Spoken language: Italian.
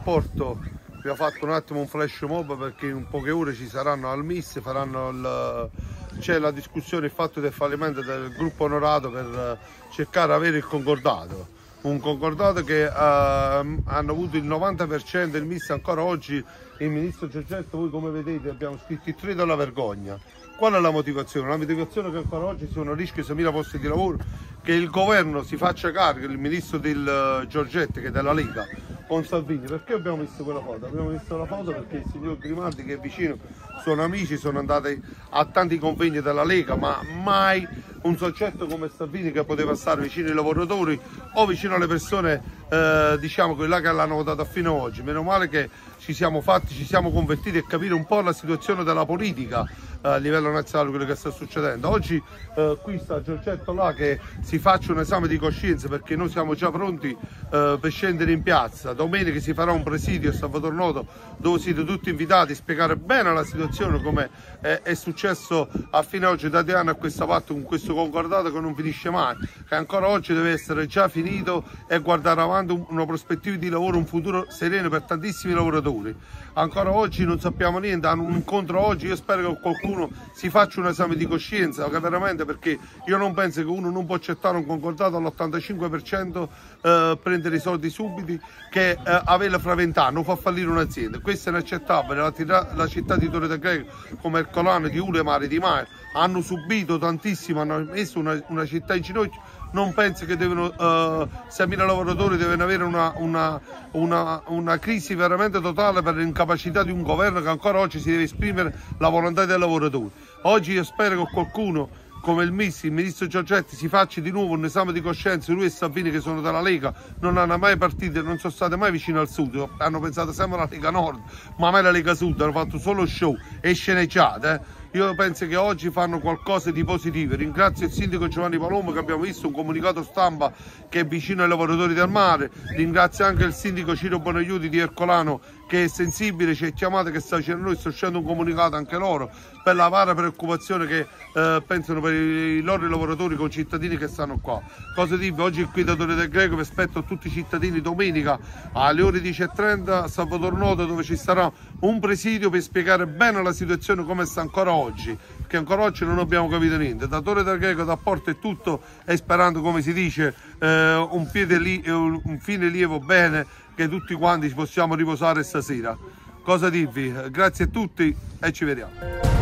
Porto abbiamo fatto un attimo un flash mob perché in poche ore ci saranno al MIS, c'è la discussione, il fatto del fallimento del gruppo onorato per cercare di avere il concordato. Un concordato che hanno avuto il 90% del MIS ancora oggi. Il ministro Giorgetto, voi come vedete abbiamo scritto il 3 della vergogna. Qual è la motivazione? La motivazione è che ancora oggi sono a rischio 6.000 posti di lavoro, che il governo si faccia carico, il ministro del Giorgetti che è della Lega con Salvini. Perché abbiamo visto quella foto? Abbiamo visto la foto perché il signor Grimaldi, che è vicino, sono amici, sono andati a tanti convegni della Lega, ma mai un soggetto come Salvini che poteva stare vicino ai lavoratori o vicino alle persone, diciamo quella che l'hanno votato fino ad oggi. Meno male che ci siamo convertiti a capire un po' la situazione della politica a livello nazionale, quello che sta succedendo. Oggi qui sta Giorgetto là che si faccia un esame di coscienza, perché noi siamo già pronti per scendere in piazza. Domenica si farà un presidio a Salvatore Noto dove siete tutti invitati a spiegare bene la situazione, come è successo a fine oggi da 2 anni a questa parte con questo concordato che non finisce mai, che ancora oggi deve essere già finito e guardare avanti una prospettiva di lavoro, un futuro sereno per tantissimi lavoratori. Ancora oggi non sappiamo niente, hanno un incontro oggi, io spero che qualcuno si faccia un esame di coscienza, che veramente, perché io non penso che uno non può accettare un concordato all'85%, prendere i soldi subiti, che avere fra 20 anni non fa fallire un'azienda. Questo è inaccettabile. La città di Torre del Greco, come Ercolano, di Ulemare, di Mai, hanno subito tantissimo, hanno messo una città in ginocchio. Non penso che devono 6.000 lavoratori devono avere una crisi veramente totale per l'incapacità di un governo che ancora oggi si deve esprimere la volontà dei lavoratori. Oggi io spero che qualcuno come il MIS, il ministro Giorgetti, si faccia di nuovo un esame di coscienza. Lui e Salvini, che sono della Lega, non hanno mai partito, non sono state mai vicino al sud, hanno pensato sempre alla Lega Nord, ma mai alla Lega Sud, hanno fatto solo show e sceneggiate. Io penso che oggi fanno qualcosa di positivo. Ringrazio il sindaco Giovanni Palomo, che abbiamo visto un comunicato stampa che è vicino ai lavoratori del mare. Ringrazio anche il sindaco Ciro Bonaiuti di Ercolano, che è sensibile, ci è chiamato, che sta facendo noi, sta uscendo un comunicato anche loro per la varia preoccupazione che pensano per i loro lavoratori concittadini che stanno qua. Cosa dirvi? Oggi qui da Torre del Greco vi aspetto tutti i cittadini domenica alle ore 10:30 a Salvatore Noto, dove ci sarà un presidio per spiegare bene la situazione come sta ancora oggi, che ancora oggi non abbiamo capito niente. Da Torre del Greco, da Porto è tutto, e sperando, come si dice, un fine lievo bene, che tutti quanti ci possiamo riposare stasera. Cosa dirvi? Grazie a tutti e ci vediamo.